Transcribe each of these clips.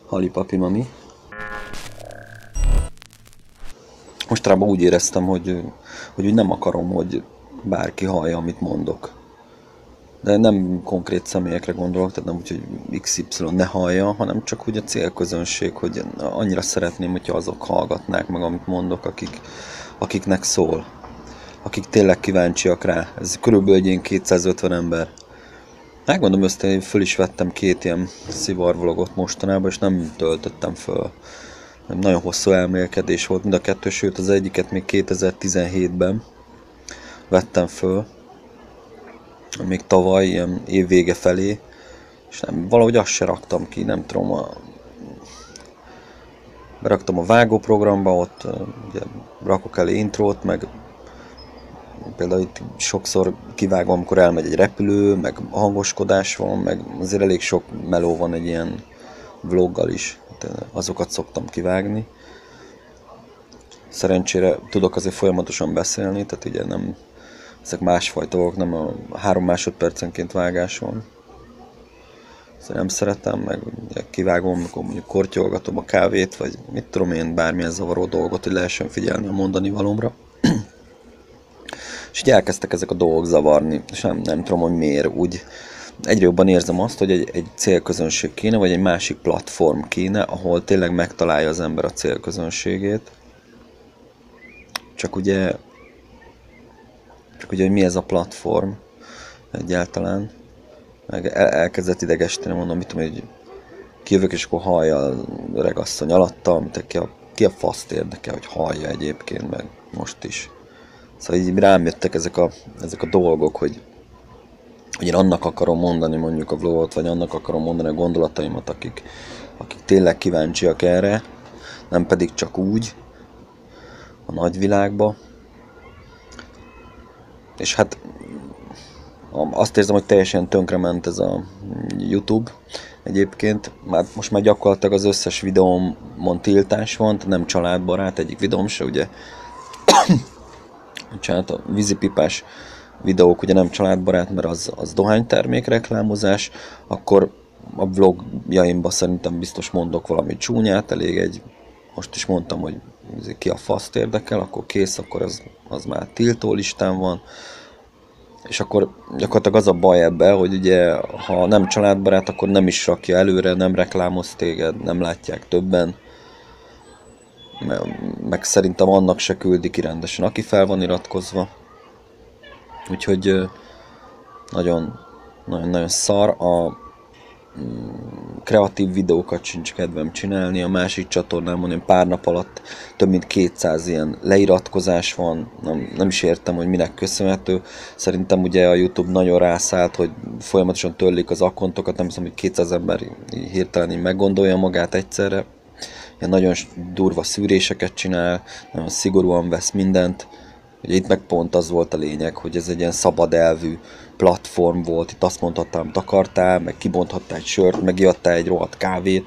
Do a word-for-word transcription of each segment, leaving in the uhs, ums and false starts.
Hali papi mami. Mostanában úgy éreztem, hogy, hogy úgy nem akarom, hogy bárki hallja, amit mondok. De nem konkrét személyekre gondolok, tehát nem úgy, hogy iksz ipszilon ne hallja, hanem csak úgy a célközönség, hogy annyira szeretném, hogyha azok hallgatnák meg, amit mondok, akik, akiknek szól. Akik tényleg kíváncsiak rá. Ez körülbelül egy ilyen kétszázötven ember. Megmondom össze, hogy föl is vettem két ilyen szivarvlogot mostanában, és nem töltöttem föl. Nagyon hosszú elmélkedés volt mind a kettő, sőt az egyiket még kétezer-tizenhétben vettem föl. Még tavaly, ilyen év vége felé. És nem, valahogy azt se raktam ki, nem tudom. A... Beraktam a vágóprogramba, ott ugye, rakok elé intrót, meg például itt sokszor kivágom, amikor elmegy egy repülő, meg hangoskodás van, meg azért elég sok meló van egy ilyen vloggal is. Azokat szoktam kivágni. Szerencsére tudok azért folyamatosan beszélni, tehát ugye nem, ezek másfajta dolgok, nem a három másodpercenként vágás van. Ezt nem szeretem, meg ugye kivágom, amikor mondjuk kortyolgatom a kávét, vagy mit tudom én, bármilyen zavaró dolgot, hogy lehessen figyelni a mondani valomra. És így elkezdtek ezek a dolgok zavarni, és nem, nem tudom, hogy miért. Úgy egyre jobban érzem azt, hogy egy, egy célközönség kéne, vagy egy másik platform kéne, ahol tényleg megtalálja az ember a célközönségét. Csak ugye, csak ugye, hogy mi ez a platform egyáltalán. Meg el, elkezdett idegesíteni, mondom, mit tudom, hogy kijövök, és akkor hallja a öregasszony alatta, amit ki a, ki a faszt érdekel, hogy hallja egyébként, meg most is. Szóval így rám jöttek ezek a, ezek a dolgok, hogy, hogy én annak akarom mondani mondjuk a vlogot, vagy annak akarom mondani a gondolataimat, akik, akik tényleg kíváncsiak erre, nem pedig csak úgy a nagyvilágba. És hát azt érzem, hogy teljesen tönkrement ez a YouTube egyébként. Már most már gyakorlatilag az összes videómon tiltás van, nem családbarát egyik videóm se, ugye. Bocsánat, a vízipipás videók ugye nem családbarát, mert az, az dohánytermék reklámozás, akkor a vlogjaimban szerintem biztos mondok valami csúnyát, elég egy, most is mondtam, hogy ki a faszt érdekel, akkor kész, akkor az, az már tiltó listán van. És akkor gyakorlatilag az a baj ebben, hogy ugye, ha nem családbarát, akkor nem is rakja előre, nem reklámoz téged, nem látják többen. Meg szerintem annak se küldi ki rendesen, aki fel van iratkozva. Úgyhogy nagyon, nagyon, nagyon szar. A kreatív videókat sincs kedvem csinálni. A másik csatornámon én pár nap alatt több mint kétszáz ilyen leiratkozás van. Nem, nem is értem, hogy minek köszönhető. Szerintem ugye a YouTube nagyon rászállt, hogy folyamatosan törlik az akkontokat. Nem hiszem, hogy kétszáz ember hirtelen így meggondolja magát egyszerre. Ilyen nagyon durva szűréseket csinál, nagyon szigorúan vesz mindent. Ugye itt meg pont az volt a lényeg, hogy ez egy ilyen szabad elvű platform volt, itt azt mondhattál, amit akartál, meg kibonthattál egy sört, megivattál egy rohadt kávét,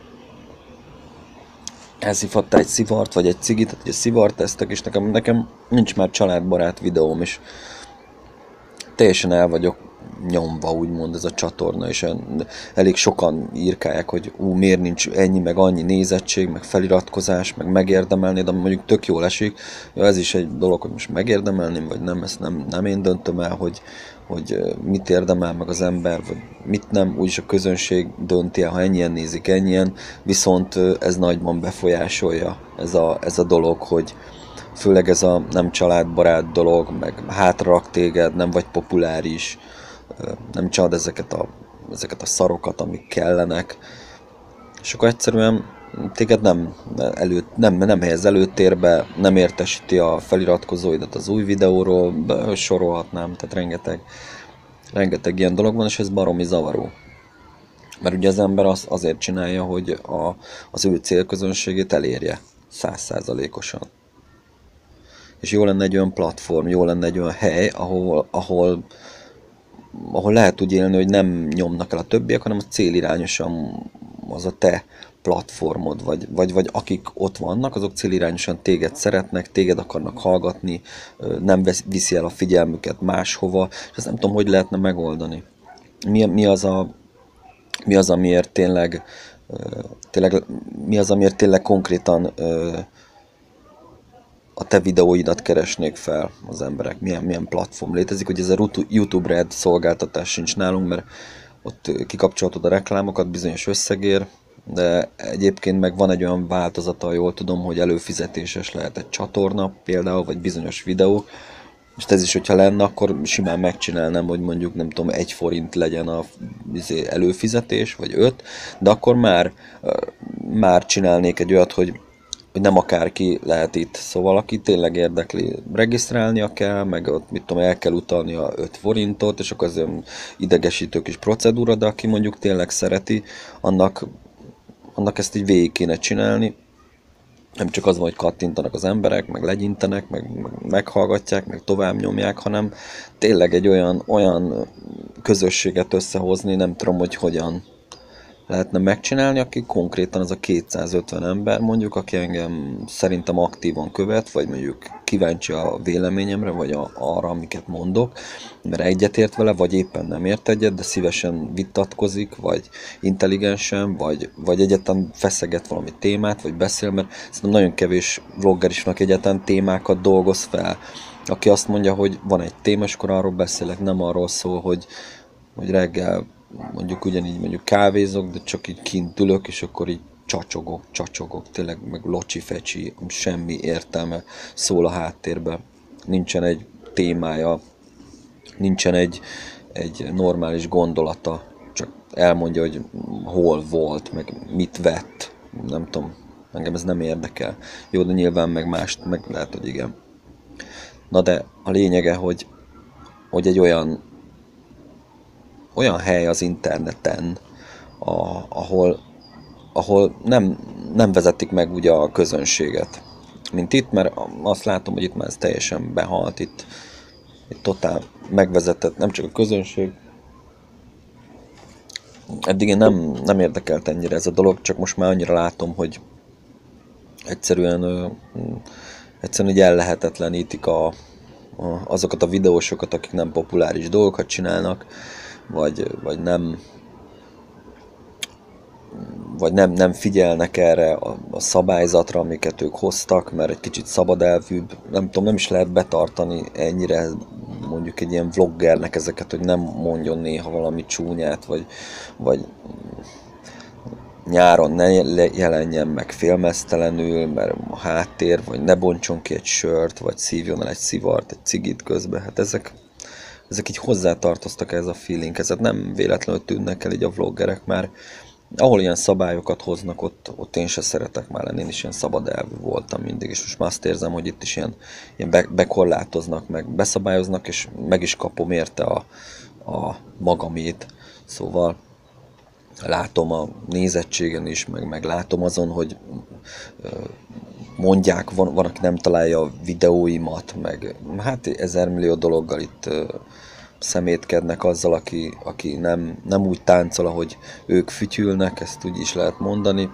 elszívhattál egy szivart, vagy egy cigit, tehát ugye szivart tesztek, és nekem, nekem nincs már családbarát videóm, és teljesen el vagyok nyomva, úgymond ez a csatorna, és elég sokan írkálják, hogy ú, miért nincs ennyi, meg annyi nézettség, meg feliratkozás, meg megérdemelnéd, de mondjuk tök jól esik. Ja, ez is egy dolog, hogy most megérdemelném, vagy nem, ezt nem, nem én döntöm el, hogy, hogy mit érdemel meg az ember, vagy mit nem, úgyis a közönség dönti el, ha ennyien nézik, ennyien, viszont ez nagyban befolyásolja ez a, ez a dolog, hogy főleg ez a nem családbarát dolog, meg hátrarak téged, nem vagy populáris, nem csinálod ezeket a, ezeket a szarokat, amik kellenek, és akkor egyszerűen téged nem, elő, nem, nem helyez előtérbe, nem értesíti a feliratkozóidat az új videóról, sorolhatnám, tehát rengeteg, rengeteg ilyen dolog van, és ez baromi zavaró. Mert ugye az ember az, azért csinálja, hogy a, az ő célközönségét elérje száz százalékosan. És jó lenne egy olyan platform, jó lenne egy olyan hely, ahol, ahol ahol lehet úgy élni, hogy nem nyomnak el a többiek, hanem a célirányosan az a te platformod, vagy, vagy, vagy akik ott vannak, azok célirányosan téged szeretnek, téged akarnak hallgatni, nem viszi el a figyelmüket máshova, és ezt nem tudom, hogy lehetne megoldani. Mi, mi, az, a, mi az, amiért tényleg Tényleg mi az, amiért tényleg konkrétan a te videóidat keresnék fel az emberek? Milyen, milyen platform létezik? Hogy ez a YouTube Red szolgáltatás sincs nálunk, mert ott kikapcsoltad a reklámokat bizonyos összegér, de egyébként meg van egy olyan változata, jól tudom, hogy előfizetéses lehet egy csatorna például, vagy bizonyos videók, és ez is, hogyha lenne, akkor simán megcsinálnám, hogy mondjuk nem tudom, egy forint legyen a előfizetés, vagy öt, de akkor már, már csinálnék egy olyat, hogy hogy nem akárki lehet itt. Szóval aki tényleg érdekli, regisztrálnia kell, meg ott mit tudom, el kell utalni a öt forintot, és akkor az olyan idegesítő kis procedúra, de aki mondjuk tényleg szereti, annak, annak ezt így végig kéne csinálni. Nem csak az van, hogy kattintanak az emberek, meg legyintenek, meg, meg meghallgatják, meg tovább nyomják, hanem tényleg egy olyan, olyan közösséget összehozni, nem tudom, hogy hogyan lehetne megcsinálni, aki konkrétan az a kétszázötven ember mondjuk, aki engem szerintem aktívan követ, vagy mondjuk kíváncsi a véleményemre, vagy a, arra, amiket mondok, mert egyetért vele, vagy éppen nem ért egyet, de szívesen vitatkozik, vagy intelligensen, vagy, vagy egyáltalán feszeget valami témát, vagy beszél, mert szerintem nagyon kevés vlogger is van, egyáltalán témákat dolgoz fel, aki azt mondja, hogy van egy téma, és akkor arról beszélek, nem arról szól, hogy, hogy reggel mondjuk ugyanígy mondjuk kávézok, de csak így kint ülök, és akkor így csacsogok, csacsogok, tényleg meg locsi-fecsi, semmi értelme szól a háttérbe. Nincsen egy témája, nincsen egy, egy normális gondolata, csak elmondja, hogy hol volt, meg mit vett, nem tudom, engem ez nem érdekel. Jó, de nyilván meg mást, meg lehet, hogy igen. Na de a lényege, hogy, hogy egy olyan olyan hely az interneten, a, ahol, ahol nem, nem vezetik meg ugye a közönséget, mint itt, mert azt látom, hogy itt már ez teljesen behalt, itt, itt totál megvezetett, nem csak a közönség. Eddig én nem, nem érdekelt ennyire ez a dolog, csak most már annyira látom, hogy egyszerűen, ö, egyszerűen így ellehetetlenítik a, a, azokat a videósokat, akik nem populáris dolgokat csinálnak, vagy, vagy nem vagy nem, nem figyelnek erre a, a szabályzatra, amiket ők hoztak, mert egy kicsit szabadelvűbb, nem tudom, nem is lehet betartani ennyire mondjuk egy ilyen vloggernek ezeket, hogy nem mondjon néha valami csúnyát, vagy, vagy nyáron ne jelenjen meg félmeztelenül, mert a háttér, vagy ne bontson ki egy sört, vagy szívjon el egy szivart, egy cigit közben, hát ezek ezek így hozzátartoztak ez a feelinghez, hát nem véletlenül tűnnek el így a vloggerek már. Ahol ilyen szabályokat hoznak, ott, ott én se szeretek már lenni, én is ilyen szabad elvű voltam mindig, és most már azt érzem, hogy itt is ilyen, ilyen be, bekorlátoznak, meg beszabályoznak, és meg is kapom érte a, a magamét. Szóval látom a nézettségen is, meg, meg látom azon, hogy mondják, van, van, aki nem találja a videóimat, meg hát ezermillió dologgal itt szemétkednek azzal, aki, aki nem, nem úgy táncol, ahogy ők fütyülnek, ezt úgy is lehet mondani.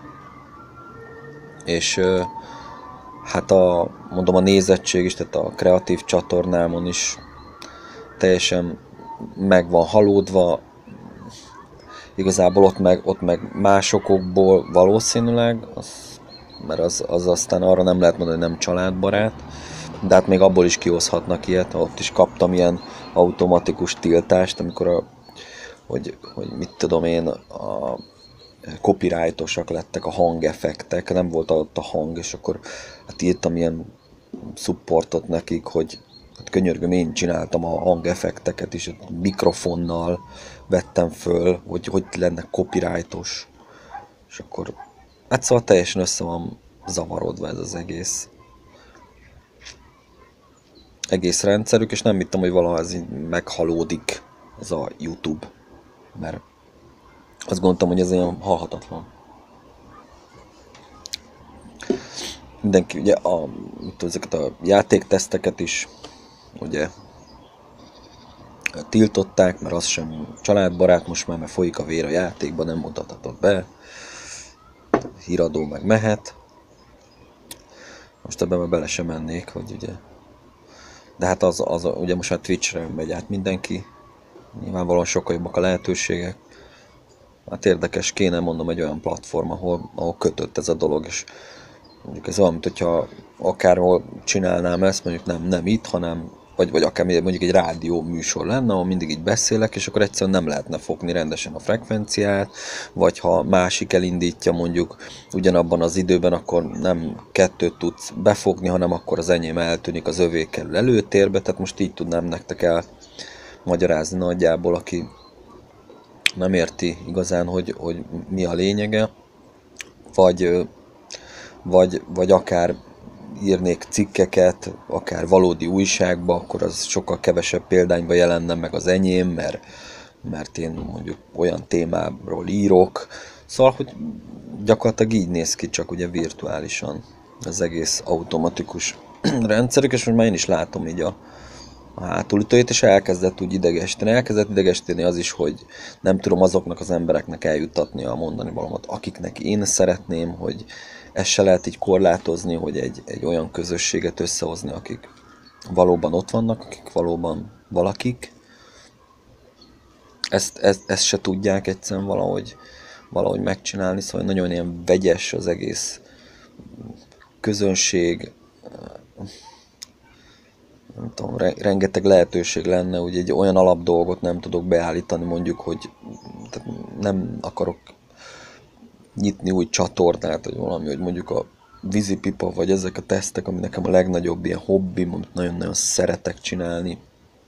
És hát a, mondom, a nézettség is, tehát a kreatív csatornámon is teljesen meg van halódva. Igazából ott meg, ott meg másokból valószínűleg, az, mert az, az aztán arra nem lehet mondani, hogy nem családbarát, de hát még abból is kihozhatnak ilyet, ott is kaptam ilyen automatikus tiltást, amikor a, hogy, hogy mit tudom én, a copyrightosak lettek a hangeffektek, nem volt ott a hang, és akkor hát írtam ilyen supportot nekik, hogy hát könyörgöm, én csináltam a hangeffekteket is, mikrofonnal vettem föl, hogy hogy lenne copyrightos, és akkor hát szóval teljesen össze van zavarodva ez az egész egész rendszerük, és nem hittem, hogy valaha ez így meghalódik, ez a YouTube, mert azt gondoltam, hogy ez olyan halhatatlan. Mindenki ugye a, mit ezeket a játékteszteket is ugye tiltották, mert az sem családbarát, most már mert folyik a vér a játékban, nem mutathatott be, híradó meg mehet. Most ebben már bele sem mennék, hogy ugye, de hát az, az ugye most már Twitchre megy át mindenki, nyilvánvalóan sokkal jobbak a lehetőségek. hát érdekes, kéne mondom egy olyan platform, ahol, ahol kötött ez a dolog, és mondjuk ez olyan, mint hogyha akárhol csinálnám ezt, mondjuk nem, nem itt, hanem vagy, vagy akár mondjuk egy rádió műsor lenne, ahol mindig így beszélek, és akkor egyszerűen nem lehetne fogni rendesen a frekvenciát, vagy ha másik elindítja mondjuk ugyanabban az időben, akkor nem kettőt tudsz befogni, hanem akkor az enyém eltűnik, az övé kerül előtérbe, tehát most így tudnám nektek el magyarázni nagyjából, aki nem érti igazán, hogy, hogy mi a lényege, vagy, vagy, vagy akár írnék cikkeket, akár valódi újságba, akkor az sokkal kevesebb példányba jelenne meg az enyém, mert, mert én mondjuk olyan témáról írok. Szóval, hogy gyakorlatilag így néz ki, csak ugye virtuálisan az egész automatikus rendszerük, és most már én is látom így a, a hátulütőjét, és elkezdett úgy idegesíteni. Elkezdett idegesíteni az is, hogy nem tudom azoknak az embereknek eljuttatni a mondani valamat, akiknek én szeretném, hogy ezt se lehet így korlátozni, hogy egy, egy olyan közösséget összehozni, akik valóban ott vannak, akik valóban valakik. Ezt, ezt, ezt se tudják egyszerűen valahogy, valahogy megcsinálni, szóval nagyon ilyen vegyes az egész közönség. Nem tudom, rengeteg lehetőség lenne, hogy egy olyan alapdolgot nem tudok beállítani, mondjuk, hogy tehát nem akarok nyitni új csatornát, vagy valami, hogy mondjuk a vízipipa, vagy ezek a tesztek, ami nekem a legnagyobb ilyen hobbim, amit nagyon-nagyon szeretek csinálni,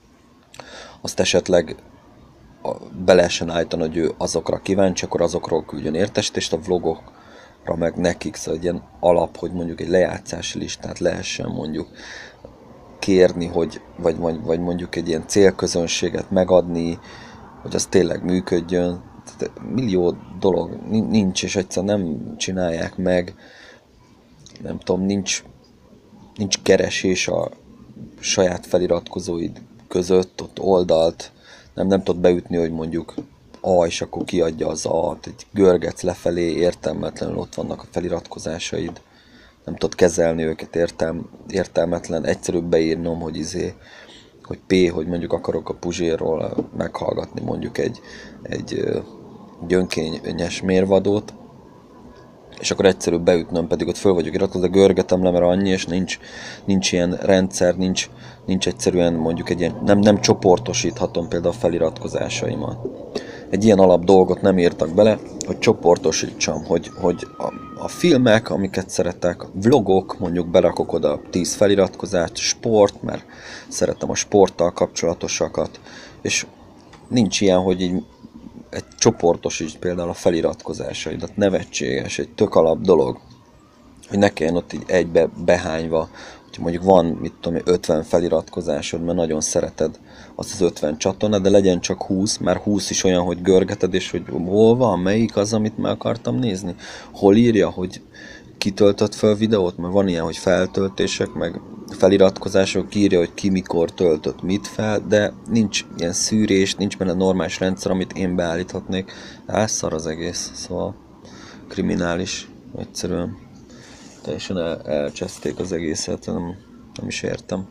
azt esetleg be lehessen állítani, hogy ő azokra kíváncsi, akkor azokról küldjön értesítést, a vlogokra meg nekik, szóval egy ilyen alap, hogy mondjuk egy lejátszási listát lehessen mondjuk kérni, hogy, vagy, vagy, vagy mondjuk egy ilyen célközönséget megadni, hogy az tényleg működjön. Tehát millió dolog nincs, és egyszerűen nem csinálják meg, nem tudom, nincs, nincs keresés a saját feliratkozóid között, ott oldalt, nem, nem tudod beütni, hogy mondjuk A, és akkor kiadja az A-t, egy görgetsz lefelé, értelmetlenül ott vannak a feliratkozásaid, nem tudod kezelni őket, értelm, értelmetlen, egyszerűbb beírnom, hogy izé, hogy P, hogy mondjuk akarok a Puzsérról meghallgatni mondjuk egy, egy gyönkényes mérvadót, és akkor egyszerűbb beütnöm, pedig ott föl vagyok iratkozva, de görgetem le, mert annyi, és nincs, nincs ilyen rendszer, nincs, nincs egyszerűen mondjuk egy ilyen, nem, nem csoportosíthatom például a feliratkozásaimat. Egy ilyen alap dolgot nem írtak bele, hogy csoportosítsam, hogy, hogy a, a filmek, amiket szeretek, vlogok, mondjuk berakok oda tíz feliratkozást, sport, mert szeretem a sporttal kapcsolatosakat, és nincs ilyen, hogy így egy csoportosíts például a feliratkozásaidat, nevetséges, egy tök alap dolog, hogy ne kelljen ott így egybe behányva, hogyha mondjuk van, mit tudom én, ötven feliratkozásod, mert nagyon szereted azt az ötven csatornát, de legyen csak húsz, mert húsz is olyan, hogy görgeted, és hogy hol van, melyik az, amit meg akartam nézni, hol írja, hogy kitöltött fel videót, mert van ilyen, hogy feltöltések, meg feliratkozások, írja, hogy ki mikor töltött mit fel, de nincs ilyen szűrés, nincs benne normális rendszer, amit én beállíthatnék. Elszar az egész, szóval kriminális, egyszerűen. Teljesen el, elcseszték az egészet, nem, nem is értem.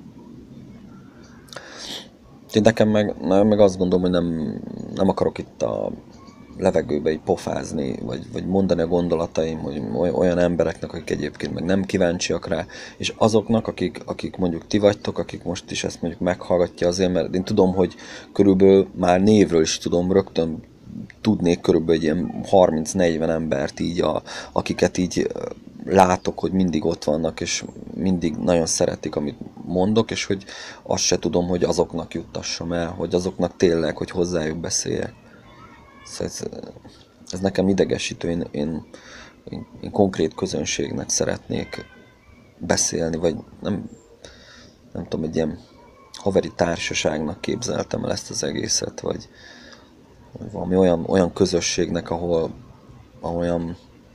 Én nekem meg, meg azt gondolom, hogy nem, nem akarok itt a levegőbe így pofázni, vagy, vagy mondani a gondolataim, hogy olyan embereknek, akik egyébként meg nem kíváncsiak rá, és azoknak, akik, akik mondjuk ti vagytok, akik most is ezt mondjuk meghallgatja azért, mert én tudom, hogy körülbelül már névről is tudom, rögtön tudnék körülbelül egy ilyen harminc-negyven embert így, a, akiket így látok, hogy mindig ott vannak, és mindig nagyon szeretik, amit mondok, és hogy azt se tudom, hogy azoknak juttassam el, hogy azoknak tényleg, hogy hozzájuk beszéljek. Szóval ez, ez nekem idegesítő, én, én, én, én konkrét közönségnek szeretnék beszélni, vagy nem, nem tudom, egy ilyen haveri társaságnak képzeltem el ezt az egészet, vagy, vagy valami olyan, olyan közösségnek, ahol, ahol olyan,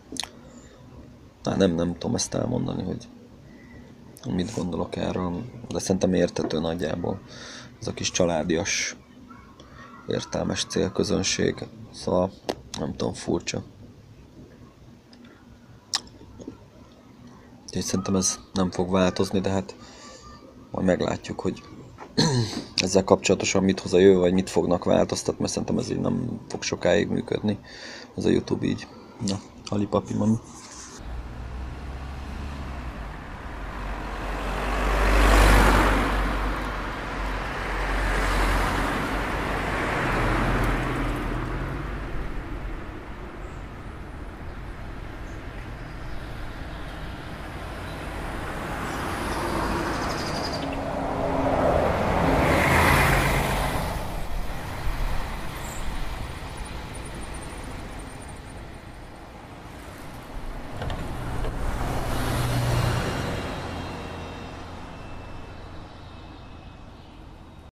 nem, nem tudom ezt elmondani, hogy mit gondolok erről, de szerintem érthető nagyjából ez a kis családias, értelmes célközönség, szóval nem tudom, furcsa. Úgyhogy szerintem ez nem fog változni, de hát majd meglátjuk, hogy ez ezzel kapcsolatosan mit hoz a jövő, vagy mit fognak változtatni, mert szerintem ez így nem fog sokáig működni. Ez a YouTube így. Na, halipapi mami.